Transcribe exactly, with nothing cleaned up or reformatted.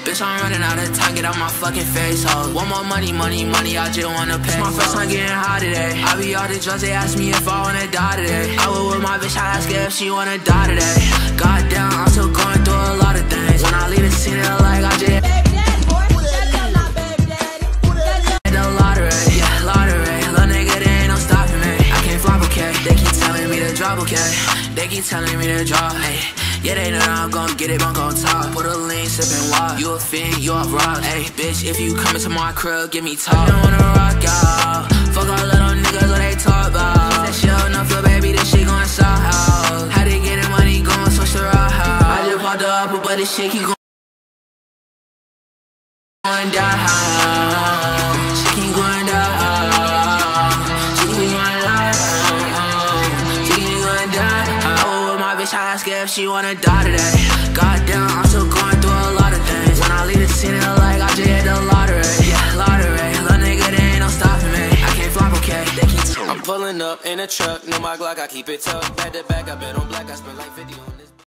Bitch, I'm running out of time, get out my fucking face, ho. One more money, money, money, I just wanna pay. It's my first time getting high today. I be all the drugs, they ask me if I wanna die today. I was with my bitch, I ask her if she wanna die today. Goddamn, I'm still going through a lot of things. When I leave the scene, it like I just baby daddy, boy. That's not baby daddy. The lottery, yeah, lottery. Little nigga, they ain't no stopping me. I can't flop, okay. They keep telling me to drop, okay. They keep telling me to drop, hey. Yeah, they know I'm gon' get it, bunk on top. Put a lean, sippin' wine. You a fiend, you off rock. Hey, bitch, if you come into my crib, give me talk. I don't wanna rock out. Fuck all little niggas, what they talk about. That shit enough for baby, this shit gon' south house. How they getting money, gon' switch the route house. I just popped up, but this shit keep going down. She keep going down. She keep going down. She keep going down. I ask her if she wanna die today. Goddamn, I'm still going through a lot of things. When I leave the scene, it like I just hit the lottery. Yeah, lottery. Little nigga, they ain't no stopping me. I can't flop, okay. They keep. I'm pulling up in a truck, know my Glock, I keep it tucked. Back to back, I bet on black, I spent like fifty.